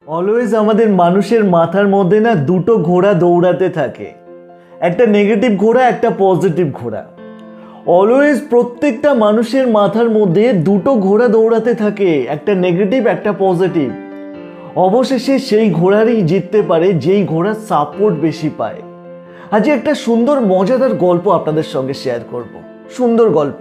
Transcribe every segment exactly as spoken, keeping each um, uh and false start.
Always আমাদের মানুষের মাথার মধ্যে না দুটো ঘোড়া দৌড়াতে থাকে, একটা নেগেটিভ ঘোড়া, একটা পজিটিভ ঘোড়া। অলওয়েজ প্রত্যেকটা মানুষের মাথার মধ্যে দুটো ঘোড়া দৌড়াতে থাকে, একটা নেগেটিভ, একটা পজিটিভ। অবশেষে সেই ঘোড়ারই জিততে পারে যেই ঘোড়ার সাপোর্ট বেশি পায়। আজ একটা সুন্দর মজাদার গল্প আপনাদের সঙ্গে শেয়ার করব। সুন্দর গল্প।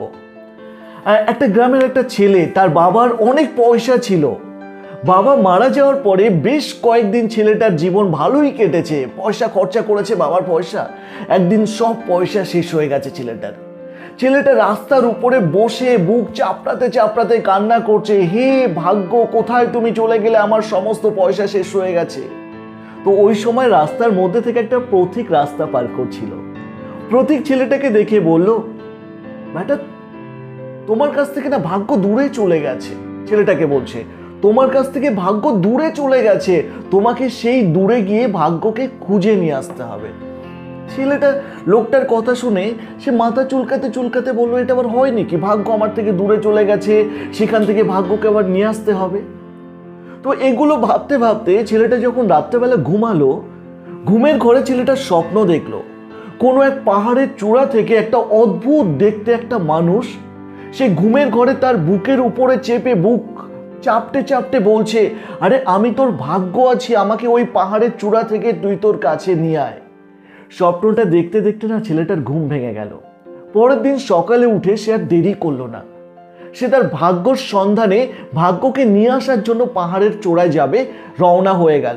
একটা গ্রামের একটা ছেলে, তার বাবার অনেক পয়সা ছিল। বাবা মারা যাওয়ার পরে বেশ কয়েকদিন ছেলেটার জীবন ভালোই কেটেছে, পয়সা খরচা করেছে বাবার পয়সা। একদিন সব পয়সা শেষ হয়ে গেছে ছেলেটার। ছেলেটা রাস্তার উপরে বসে বুক চাপড়াতে চাপড়াতে কান্না করছে, হে ভাগ্য, কোথায় তুমি চলে গেলে, আমার সমস্ত পয়সা শেষ হয়ে গেছে। তো ওই সময় রাস্তার মধ্যে থেকে একটা প্রতীক রাস্তা পার করছিল। প্রতীক ছেলেটাকে দেখে বলল, বেটা তোমার কাছ থেকে না ভাগ্য দূরে চলে গেছে। ছেলেটাকে বলছে, তোমার কাছ থেকে ভাগ্য দূরে চলে গেছে, তোমাকে সেই দূরে গিয়ে ভাগ্যকে খুঁজে নিয়ে আসতে হবে। ছেলেটা লোকটার কথা শুনে সে মাথা চুলকাতে চুলকাতে বললো, এটা আবার হয় নাকি, ভাগ্য আমার থেকে দূরে চলে গেছে, সেখান থেকে ভাগ্যকে আবার নিয়ে আসতে হবে। তো এগুলো ভাবতে ভাবতে ছেলেটা যখন রাত্রেবেলা ঘুমালো, ঘুমের ঘরে ছেলেটা স্বপ্ন দেখলো কোনো এক পাহাড়ের চূড়া থেকে একটা অদ্ভুত দেখতে একটা মানুষ সে ঘুমের ঘরে তার বুকের উপরে চেপে বুক চাপটে চাপটে বলছে, আরে আমি তোর ভাগ্য আছি, আমাকে ওই পাহাড়ের চূড়া থেকে তুই তোর কাছে নিয়ে আয়। স্বপ্নটা দেখতে দেখতে না ছেলেটার ঘুম ভেঙে গেল। পরের দিন সকালে উঠে সে আর দেরি করলো না। সে তার ভাগ্যর সন্ধানে ভাগ্যকে নিয়ে আসার জন্য পাহাড়ের চূড়ায় যাবে, রওনা হয়ে গেল।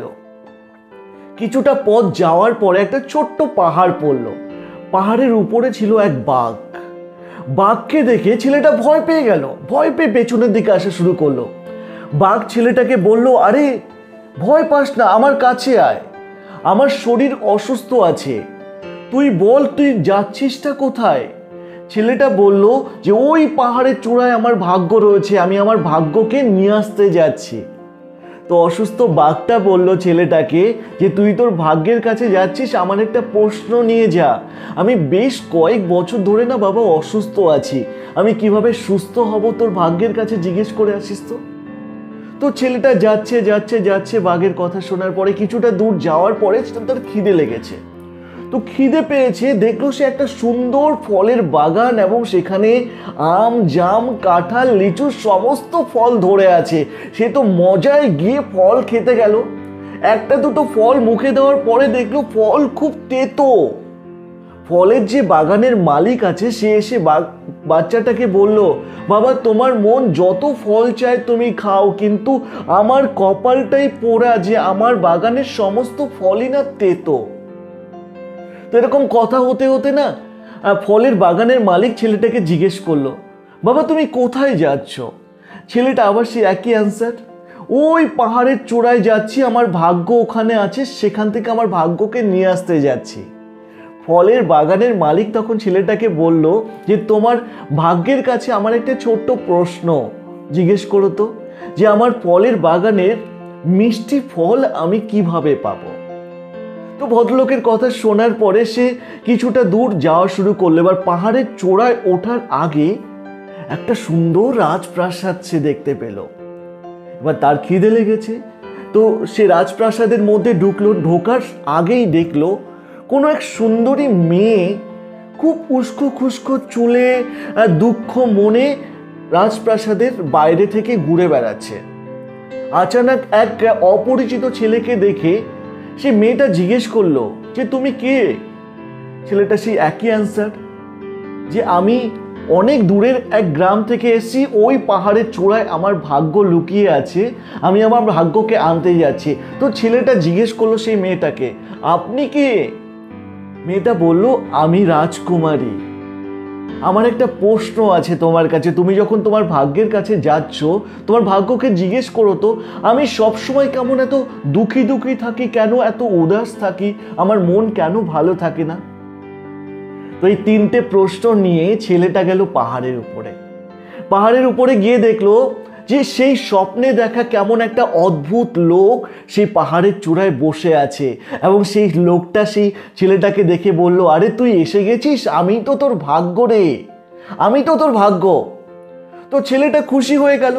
কিছুটা পথ যাওয়ার পরে একটা ছোট্ট পাহাড় পড়লো। পাহাড়ের উপরে ছিল এক বাঘ। বাঘকে দেখে ছেলেটা ভয় পেয়ে গেল, ভয় পেয়ে পেছনের দিকে আসা শুরু করলো। বাঘ ছেলেটাকে বলল, আরে ভয় পাস না, আমার কাছে আয়, আমার শরীর অসুস্থ আছে, তুই বল তুই যাচ্ছিসটা কোথায়। ছেলেটা বলল যে ওই পাহাড়ের চূড়ায় আমার ভাগ্য রয়েছে, আমি আমার ভাগ্যকে নিয়ে আসতে যাচ্ছি। তো অসুস্থ বাঘটা বলল ছেলেটাকে যে তুই তোর ভাগ্যের কাছে যাচ্ছিস, আমার একটা প্রশ্ন নিয়ে যা, আমি বেশ কয়েক বছর ধরে না বাবা অসুস্থ আছি, আমি কিভাবে সুস্থ হব, তোর ভাগ্যের কাছে জিজ্ঞেস করে আসিস তো। তো ছেলেটা যাচ্ছে যাচ্ছে যাচ্ছে বাঘের কথা শোনার পরে কিছুটা দূর যাওয়ার পরে তার খিদে লেগেছে। তো খিদে পেয়েছে, দেখলো সে একটা সুন্দর ফলের বাগান এবং সেখানে আম জাম কাঁঠাল লিচু সমস্ত ফল ধরে আছে। সে তো মজায় গিয়ে ফল খেতে গেল। একটা দুটো ফল মুখে দেওয়ার পরে দেখলো ফল খুব তেতো। ফলের যে বাগানের মালিক আছে সে এসে বাচ্চাটাকে বলল, বাবা তোমার মন যত ফল চায় তুমি খাও, কিন্তু আমার কপালটাই পোড়া যে আমার বাগানের সমস্ত ফলই না তেতো। তো এরকম কথা হতে হতে না ফলের বাগানের মালিক ছেলেটাকে জিজ্ঞেস করলো, বাবা তুমি কোথায় যাচ্ছ। ছেলেটা আবার সে একই অ্যান্সার, ওই পাহাড়ের চূড়ায় যাচ্ছি, আমার ভাগ্য ওখানে আছে, সেখান থেকে আমার ভাগ্যকে নিয়ে আসতে যাচ্ছি। ফলের বাগানের মালিক তখন ছেলেটাকে বলল যে তোমার ভাগ্যের কাছে আমার একটা ছোট্ট প্রশ্ন জিজ্ঞেস করো তো, যে আমার ফলের বাগানের মিষ্টি ফল আমি কিভাবে পাবো। তো ভদ্রলোকের কথা শোনার পরে সে কিছুটা দূর যাওয়া শুরু করলো। এবার পাহাড়ের চূড়ায় ওঠার আগে একটা সুন্দর রাজপ্রাসাদ সে দেখতে পেল। এবার তার খিদে লেগেছে, তো সে রাজপ্রাসাদের মধ্যে ঢুকলো। ঢোকার আগেই দেখলো কোনো এক সুন্দরী মেয়ে খুব উস্কো খুস্কো চুলে দুঃখ মনে রাজপ্রাসাদের বাইরে থেকে ঘুরে বেড়াচ্ছে। আচানক এক অপরিচিত ছেলেকে দেখে সে মেয়েটা জিজ্ঞেস করলো যে তুমি কে। ছেলেটা সেই একই অ্যান্সার, যে আমি অনেক দূরের এক গ্রাম থেকে এসেছি, ওই পাহাড়ের চূড়ায় আমার ভাগ্য লুকিয়ে আছে, আমি আমার ভাগ্যকে আনতে যাচ্ছি। তো ছেলেটা জিজ্ঞেস করলো সেই মেয়েটাকে, আপনি কে। মেয়েটা বলল, আমি রাজকুমারী, আমার একটা প্রশ্ন আছে তোমার কাছে, তুমি যখন তোমার ভাগ্যের কাছে যাচ্ছ তোমার ভাগ্যকে জিজ্ঞেস করো তো, আমি সবসময় কেমন এত দুঃখী দুঃখী থাকি, কেন এত উদাস থাকি, আমার মন কেন ভালো থাকে না। তো এই তিনটে প্রশ্ন নিয়ে ছেলেটা গেল পাহাড়ের উপরে। পাহাড়ের উপরে গিয়ে দেখলো যে সেই স্বপ্নে দেখা কেমন একটা অদ্ভুত লোক সেই পাহাড়ের চূড়ায় বসে আছে, এবং সেই লোকটা সেই ছেলেটাকে দেখে বলল, আরে তুই এসে গেছিস, আমি তো তোর ভাগ্য রে, আমি তো তোর ভাগ্য। তো ছেলেটা খুশি হয়ে গেল,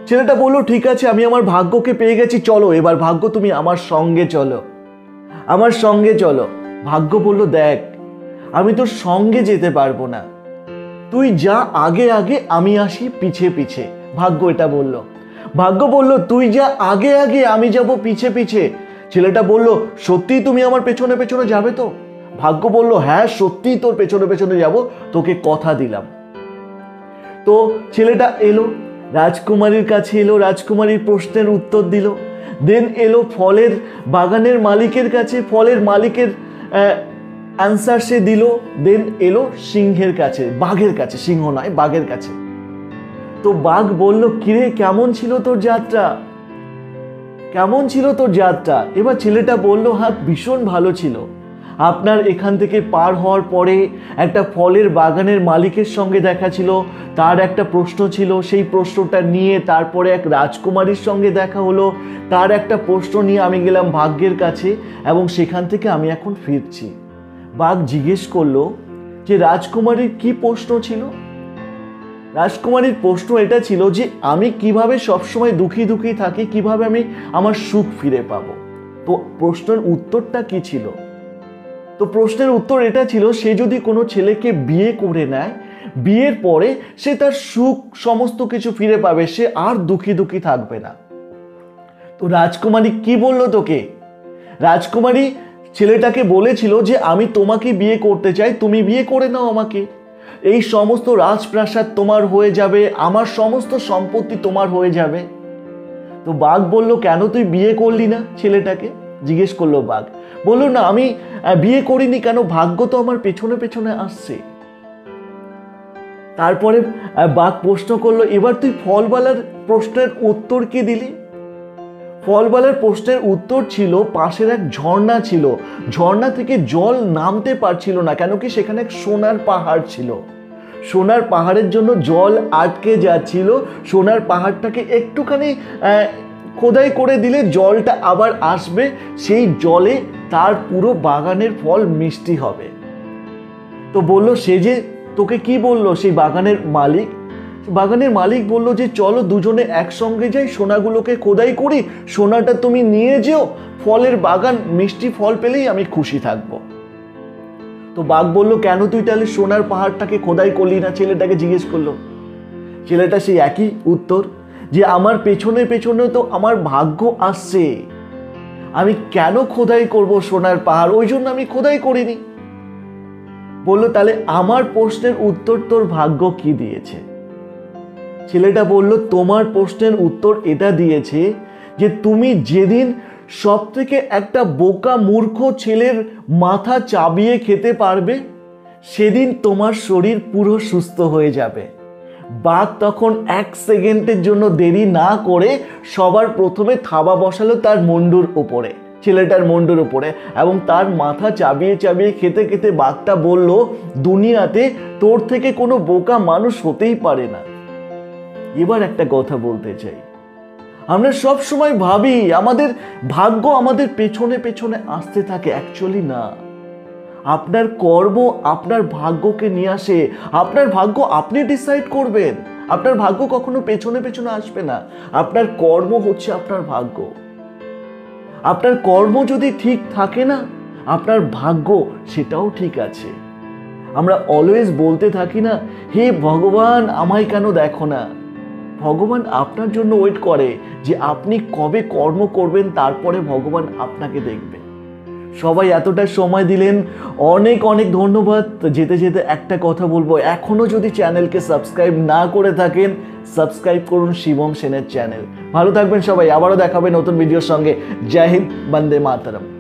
ছেলেটা বললো ঠিক আছে, আমি আমার ভাগ্যকে পেয়ে গেছি, চলো এবার ভাগ্য তুমি আমার সঙ্গে চলো, আমার সঙ্গে চলো। ভাগ্য বলল দেখ আমি তোর সঙ্গে যেতে পারবো না, তুই যা আগে আগে, আমি আসি পিছে পিছে। ভাগ্য এটা বলল। ভাগ্য বলল তুই যা আগে আগে, আমি যাব পিছে পিছে। ছেলেটা বলল সত্যি তুমি আমার পেছনে পেছনে যাবে তো? ভাগ্য বলল হ্যাঁ সত্যি তোর পেছনে পেছনে যাব, তোকে কথা দিলাম। তো ছেলেটা এলো রাজকুমারীর কাছে, এলো রাজকুমারীর প্রশ্নের উত্তর দিল। দেন এলো ফলের বাগানের মালিকের কাছে, ফলের মালিকের অ্যান্সার সে দিল। দেন এলো সিংহের কাছে, বাঘের কাছে, সিংহ নয় বাঘের কাছে। তো বাঘ বলল কিরে কেমন ছিল তোর যাত্রা, কেমন ছিল তোর যাত্রা? এবার ছেলেটা বলল হ্যাঁ ভীষণ ভালো ছিল। আপনার এখান থেকে পার হওয়ার পরে একটা ফলের বাগানের মালিকের সঙ্গে দেখা ছিল, তার একটা প্রশ্ন ছিল, সেই প্রশ্নটা নিয়ে তারপরে এক রাজকুমারীর সঙ্গে দেখা হলো, তার একটা প্রশ্ন নিয়ে আমি গেলাম ভাগ্যের কাছে এবং সেখান থেকে আমি এখন ফিরছি। বাঘ জিজ্ঞেস করলো যে রাজকুমারীর কি প্রশ্ন ছিল? রাজকুমারীর প্রশ্ন এটা ছিল যে আমি কিভাবে সবসময় দুঃখী দুঃখী থাকি, কিভাবে আমি আমার সুখ ফিরে পাবো। তো প্রশ্নের উত্তরটা কি ছিল? তো প্রশ্নের উত্তর এটা ছিল সে যদি কোনো ছেলেকে বিয়ে করে নেয়, বিয়ের পরে সে তার সুখ সমস্ত কিছু ফিরে পাবে, সে আর দুঃখী দুঃখী থাকবে না। তো রাজকুমারী কি বলল তোকে? রাজকুমারী ছেলেটাকে বলেছিল যে আমি তোমাকে বিয়ে করতে চাই, তুমি বিয়ে করে নাও আমাকে, এই সমস্ত রাজপ্রাসাদ তোমার হয়ে যাবে, আমার সমস্ত সম্পত্তি তোমার হয়ে যাবে। তো বাঘ বলল কেন তুই বিয়ে করলি না? ছেলেটাকে জিজ্ঞেস করলো বাঘ। বললো না আমি বিয়ে করিনি, কেন ভাগ্য তো আমার পেছনে পেছনে আসছে। তারপরে বাঘ প্রশ্ন করলো এবার তুই ফলবালার প্রশ্নের উত্তর কি দিলি? ফলবালার প্রশ্নের উত্তর ছিল পাশের এক ঝর্ণা ছিল, ঝর্ণা থেকে জল নামতে পারছিল না, কেন কি সেখানে এক সোনার পাহাড় ছিল, সোনার পাহাড়ের জন্য জল আটকে যাচ্ছিল। সোনার পাহাড়টাকে একটুখানি খোদাই করে দিলে জলটা আবার আসবে, সেই জলে তার পুরো বাগানের ফল মিষ্টি হবে। তো বলল সে যে তোকে কি বললো সেই বাগানের মালিক? বাগানের মালিক বলল যে চলো দুজনে একসঙ্গে যাই, সোনাগুলোকে খোদাই করি, সোনাটা তুমি নিয়ে যেও, ফলের বাগান মিষ্টি ফল পেলেই আমি খুশি থাকবো। তো বাঘ বলল কেন তুই তাহলে সোনার পাহাড়টাকে খোদাই করলি না? ছেলেটাকে জিজ্ঞেস করলো। ছেলেটা সেই একই উত্তর যে আমার পেছনে পেছনে তো আমার ভাগ্য আসছে, আমি কেন খোদাই করব সোনার পাহাড়, ওই জন্য আমি খোদাই করিনি। বলল তাহলে আমার প্রশ্নের উত্তর তোর ভাগ্য কি দিয়েছে? ছেলেটা বলল তোমার প্রশ্নের উত্তর এটা দিয়েছে যে তুমি যেদিন সব থেকে একটা বোকা মূর্খ ছেলের মাথা চাবিয়ে খেতে পারবে, সেদিন তোমার শরীর পুরো সুস্থ হয়ে যাবে। বাঘ তখন এক সেকেন্ডের জন্য দেরি না করে সবার প্রথমে থাবা বসালো তার মুন্ডুর উপরে, ছেলেটার মুন্ডুর উপরে, এবং তার মাথা চাবিয়ে চাবিয়ে খেতে খেতে বাঘটা বলল দুনিয়াতে তোর থেকে কোনো বোকা মানুষ হতেই পারে না। এবার একটা কথা বলতে চাই, আমরা সব সময় ভাবি আমাদের ভাগ্য আমাদের পেছনে পেছনে আসতে থাকে, অ্যাকচুয়ালি না। আপনার কর্ম আপনার ভাগ্যকে নিয়ে আসে, আপনার ভাগ্য আপনি ডিসাইড করবেন, আপনার ভাগ্য কখনো পেছনে পেছনে আসবে না। আপনার কর্ম হচ্ছে আপনার ভাগ্য। আপনার কর্ম যদি ঠিক থাকে না, আপনার ভাগ্য সেটাও ঠিক আছে। আমরা অলওয়েজ বলতে থাকি না হে ভগবান আমায় কেন দেখো না? ভগবান আপনার জন্য ওয়েট করে যে আপনি কবে কর্ম করবেন, তারপরে ভগবান আপনাকে দেখবে। সবাই এতটা সময় দিলেন, অনেক অনেক ধন্যবাদ। যেতে যেতে একটা কথা বলবো, এখনো যদি চ্যানেলকে সাবস্ক্রাইব না করে থাকেন সাবস্ক্রাইব করুন শিবম সেনের চ্যানেল। ভালো থাকবেন সবাই, আবারও দেখাবে নতুন ভিডিওর সঙ্গে। জয় হিন্দ, বন্দে মাতরম।